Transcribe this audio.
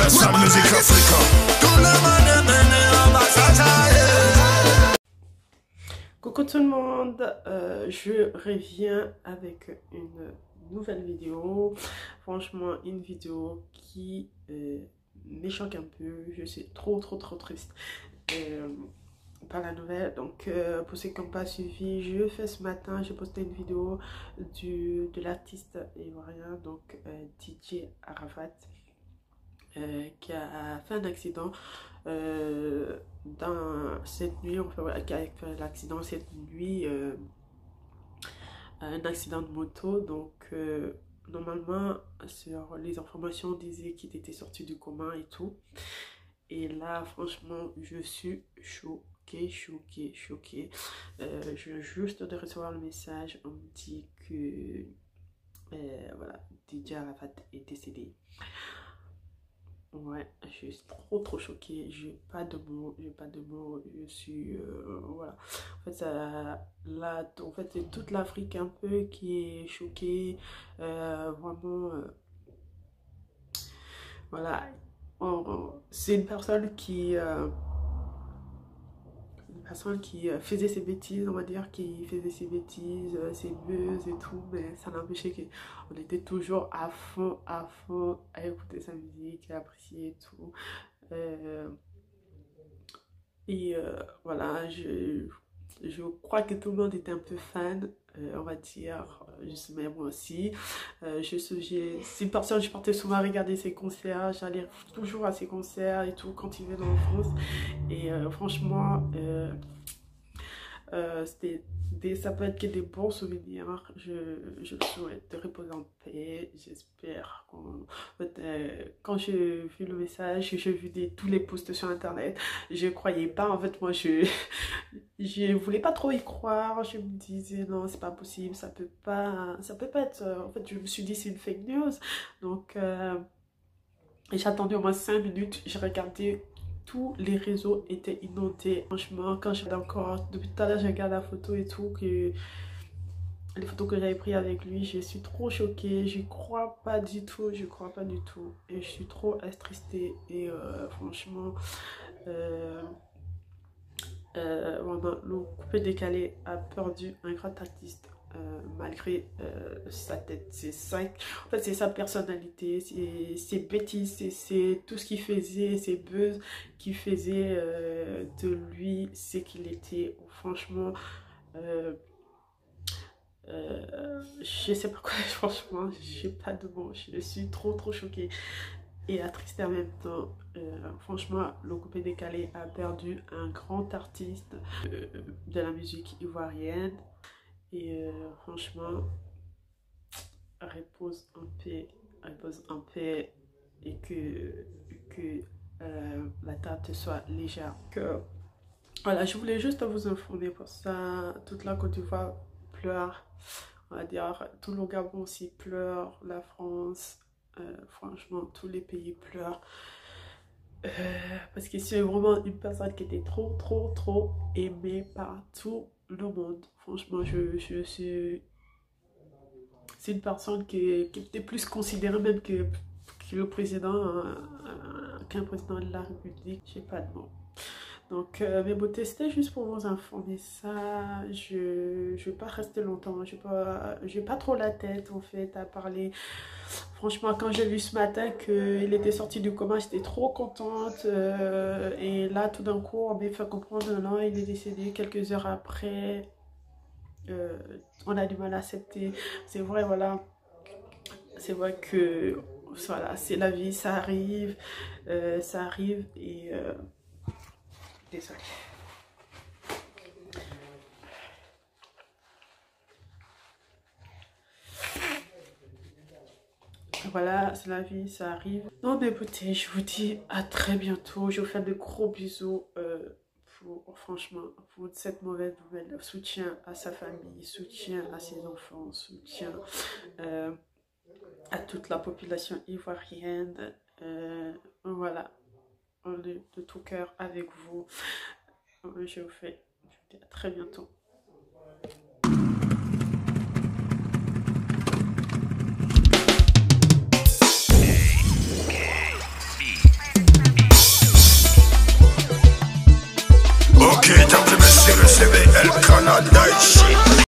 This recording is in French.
Universal Music Africa. Coucou tout le monde, je reviens avec une nouvelle vidéo. Franchement, une vidéo qui me choque un peu. Je suis trop triste par la nouvelle. Donc pour ceux qui n'ont pas suivi, je fais ce matin, j'ai posté une vidéo de l'artiste ivoirien, donc DJ Arafat, qui a fait un accident dans cette nuit, qui a fait l'accident cette nuit, un accident de moto. Donc normalement sur les informations on disait qu'il était sorti du coma et tout, et là franchement je suis choquée. Je viens juste de recevoir le message, on me dit que voilà, DJ Arafat est décédé. Ouais, je suis trop choquée, j'ai pas de mots, je suis voilà. En fait ça, là, en fait c'est toute l'Afrique un peu qui est choquée, vraiment, voilà. C'est une personne qui faisait ses bêtises, on va dire, qui faisait ses bêtises, ses buzz et tout, mais ça n'empêchait qu'on était toujours à fond à écouter sa musique, à apprécier et tout. Voilà, je crois que tout le monde était un peu fan, on va dire, mais moi aussi. C'est une personne, je partais souvent regarder ses concerts, j'allais toujours à ses concerts et tout quand il venait en France. Et franchement, ça peut être que des bons souvenirs. Je le souhaite de reposer en paix. J'espère qu'on... En fait, quand j'ai vu le message, j'ai vu tous les posts sur internet, je croyais pas. En fait, moi je voulais pas trop y croire. Je me disais non, c'est pas possible, ça peut pas être, en fait je me suis dit c'est une fake news. Donc j'ai attendu au moins 5 minutes, j'ai regardé, tous les réseaux étaient inondés. Franchement, quand je regarde encore, depuis tout à l'heure je regarde la photo et tout, les photos que j'avais prises avec lui, je suis trop choquée, je crois pas du tout, et je suis trop attristée. Et franchement, vraiment, le coupé décalé a perdu un grand artiste. Malgré sa tête, en fait c'est sa personnalité, ses bêtises, c'est tout ce qu'il faisait, ses buzz qui faisaient de lui ce qu'il était. Franchement, je sais pas quoi, franchement j'ai pas de mots, je suis trop choquée et attristée en même temps. Franchement, le coupé décalé a perdu un grand artiste de la musique ivoirienne. Et franchement, repose en paix, et que la terre te soit légère. Voilà, je voulais juste vous informer pour ça. Toute la Côte d'Ivoire pleure, on va dire, tout le Gabon aussi pleure, la France, franchement tous les pays pleurent. Parce que c'est vraiment une personne qui était trop aimée par tout le monde. Franchement, c'est une personne qui était plus considérée même que le président, qu'un président de la République. J'ai pas de mots. Donc mais bon, c'était juste pour vous informer ça. Je vais pas rester longtemps, j'ai pas trop la tête en fait à parler. Franchement, quand j'ai vu ce matin qu'il était sorti du coma, j'étais trop contente, et là tout d'un coup on m'a fait comprendre non, il est décédé quelques heures après. On a du mal à accepter, c'est vrai, voilà, c'est vrai que voilà, c'est la vie, ça arrive, et désolée. Voilà, c'est la vie, ça arrive. Non mais écoutez, je vous dis à très bientôt. Je vous fais de gros bisous franchement, pour cette mauvaise nouvelle. Soutien à sa famille, soutien à ses enfants, soutien à toute la population ivoirienne. Voilà, on est de tout cœur avec vous. Je vous dis à très bientôt. Canada shit.